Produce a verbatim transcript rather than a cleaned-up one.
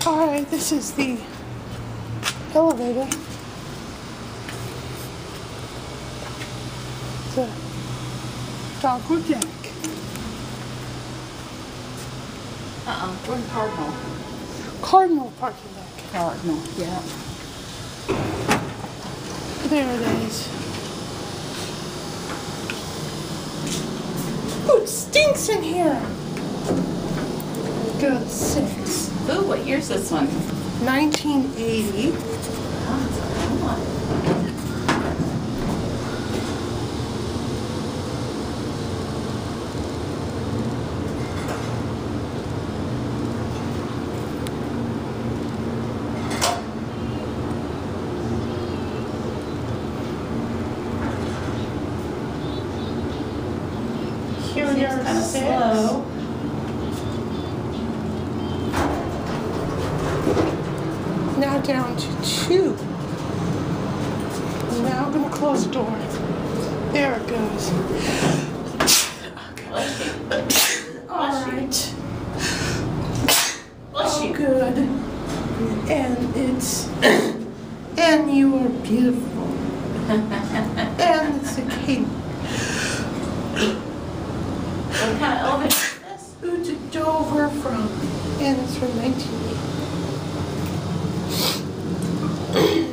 Alright, this is the elevator. The dogwood deck. Uh-uh, we're in Cardinal. Cardinal parking deck. Cardinal, yeah. There it is. Ooh, it stinks in here. Go to six. Ooh, what year's this one? nineteen eighty. Oh, it's a cool one. Here Seems we are, kind of six. slow. Now down to two. Now I'm going to close the door. There it goes. Bless you. All right. Bless Oh, you. good. And it's, and you are beautiful. And it's a cape. What kind of elevator is this? Who to Dover from? And it's from nineteen eighty.